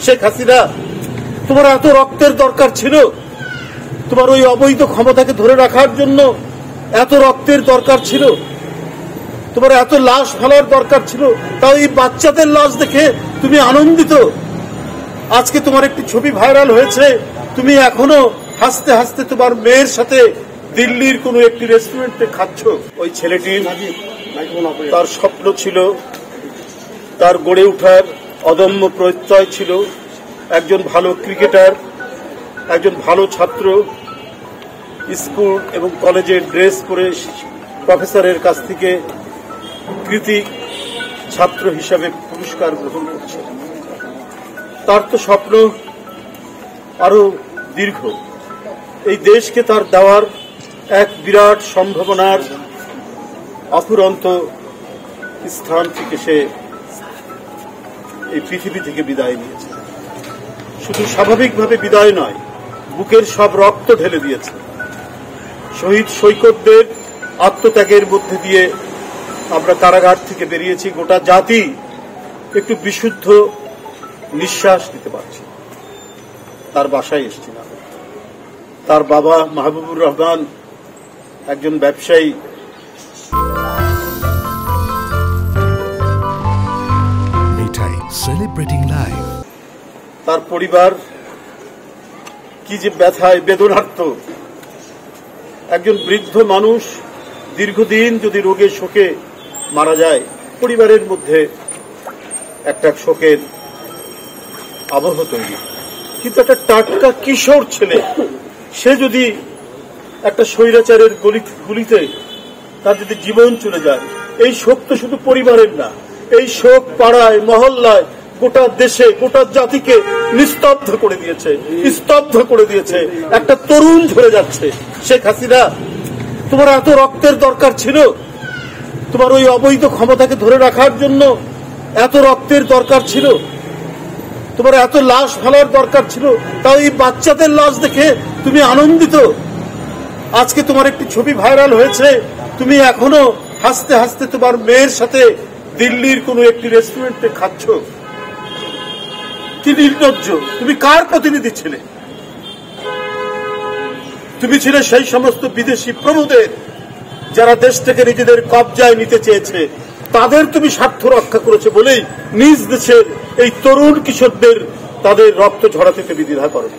শেখ হাসিনা, তোমার এত রক্তের দরকার ছিল? তোমার ওই অবৈধ ক্ষমতাকে ধরে রাখার জন্য এত রক্তের দরকার ছিল? তোমার এত লাশ ফেলার দরকার ছিল? তাও এই বাচ্চাদের লাশ দেখে তুমি আনন্দিত? আজকে তোমার একটি ছবি ভাইরাল হয়েছে, তুমি এখনো হাসতে হাসতে তোমার মেয়ের সাথে দিল্লির কোনো একটি রেস্টুরেন্টে খাচ্ছ। ওই ছেলেটির তার স্বপ্ন ছিল, তার গড়ে ওঠার অদম্য প্রত্যয় ছিল একজন ভালো ক্রিকেটার, একজন ভালো ছাত্র, স্কুল এবং কলেজের ড্রেস পরে প্রফেসরের কাছ থেকে কৃতি ছাত্র হিসাবে পুরস্কার গ্রহণ করছে। তার তো স্বপ্ন আরো দীর্ঘ, এই দেশকে তার দেওয়ার এক বিরাট সম্ভাবনার অফুরন্ত স্থান থেকে সে এই পৃথিবী থেকে বিদায় নিয়েছে। শুধু স্বাভাবিকভাবে বিদায় নয়, বুকের সব রক্ত ঢেলে দিয়েছে। শহীদ সৈকতদের আত্মত্যাগের মধ্যে দিয়ে আমরা কারাগার থেকে বেরিয়েছি, গোটা জাতি একটু বিশুদ্ধ নিঃশ্বাস নিতে পারছি। তার বাসায় এসছি না। তার বাবা মাহবুবুর রহমান একজন ব্যবসায়ী, সেলিব্রেটিং লাইফ। তার পরিবার কি যে ব্যথায় বেদনার্ত। একজন বৃদ্ধ মানুষ দীর্ঘদিন যদি রোগে শোকে মারা যায়, পরিবারের মধ্যে একটা শোকের আবহ তৈরি। কিন্তু একটা টাটকা কিশোর ছেলে, সে যদি একটা স্বৈরাচারের গুলিতে তার যদি জীবন চলে যায়, এই শোক তো শুধু পরিবারের না, এই শোক পাড়ায় মহল্লায় গোটা দেশে গোটা জাতিকে নিস্তব্ধ করে দিয়েছে, স্তব্ধ করে দিয়েছে। একটা তরুণ ঝরে যাচ্ছে। শেখ হাসিনা, তোমার এত রক্তের দরকার ছিল? তোমার ওই অবৈধ ক্ষমতাকে ধরে রাখার জন্য এত রক্তের দরকার ছিল? তোমার এত লাশ ফেলার দরকার ছিল? তাও এই বাচ্চাদের লাশ দেখে তুমি আনন্দিত? আজকে তোমার একটি ছবি ভাইরাল হয়েছে, তুমি এখনো হাসতে হাসতে তোমার মেয়ের সাথে দিল্লির কোনো একটি রেস্টুরেন্টে খাচ্ছ। কি নির্লজ্জ! তুমি কার প্রতিনিধি ছিলে? তুমি ছিলে সেই সমস্ত বিদেশি প্রভুদের, যারা দেশ থেকে নিজেদের কবজায় নিতে চেয়েছে। তাদের তুমি স্বার্থ রক্ষা করেছে বলেই নিজ দেশের এই তরুণ কিশোরদের তাদের রক্ত ঝরাতে তুমি দ্বিধা করনি।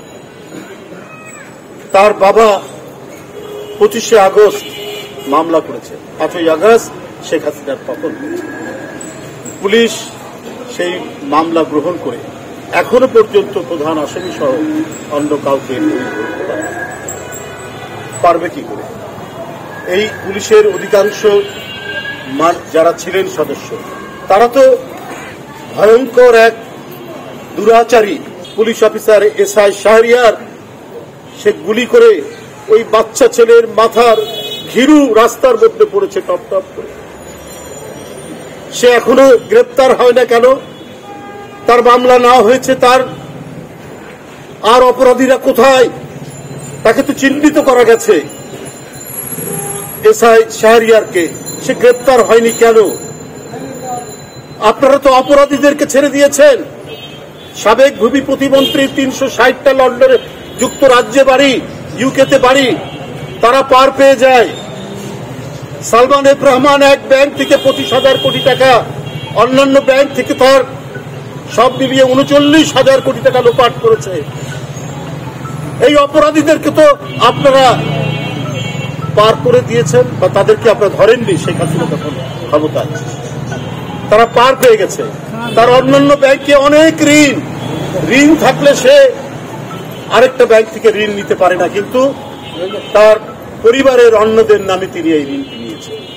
তার বাবা 25শে আগস্ট মামলা করেছে। 5ই আগস্ট শেখ হাসিনার পতন হয়েছে। পুলিশ সেই মামলা গ্রহণ করে এখনো পর্যন্ত প্রধান আসামি সহ অন্য কাউকে পারবে কি করে? এই পুলিশের অধিকাংশ যারা ছিলেন সদস্য, তারা তো ভয়ঙ্কর এক দুরাচারী পুলিশ অফিসার এসআই শাহরিয়ার, সে গুলি করে ওই বাচ্চা ছেলের মাথার ঘিরু রাস্তার মধ্যে পড়েছে টপ টপ করে। সে এখনো গ্রেপ্তার হয় না কেন? তার মামলা না হয়েছে, তার আর অপরাধীরা কোথায়? তাকে তো চিহ্নিত করা গেছে এসআই শাহরিয়ারকে, সে গ্রেপ্তার হয়নি কেন? আপনারা তো অপরাধীদেরকে ছেড়ে দিয়েছেন। সাবেক ভূমি প্রতিমন্ত্রী 360টা লন্ডনে যুক্তরাজ্যে বাড়ি, ইউকেতে বাড়ি, তারা পার পেয়ে যায়। সালমান এফ রহমান এক ব্যাংক থেকে 25,000 কোটি টাকা, অন্যান্য ব্যাংক থেকে তার সব মিলিয়ে 39,000 কোটি টাকা লোপাট করেছে। এই অপরাধীদেরকে তো আপনারা পার করে দিয়েছেন, বা তাদেরকে আপনারা ধরেননি। শেখ হাসিনা তখন ক্ষমতায়, তারা পার পেয়ে গেছে। তার অন্যান্য ব্যাংকে অনেক ঋণ থাকলে সে আরেকটা ব্যাংক থেকে ঋণ নিতে পারে না, কিন্তু তার পরিবারের অন্যদের নামে তিনি এই ঋণ নিয়েছেন।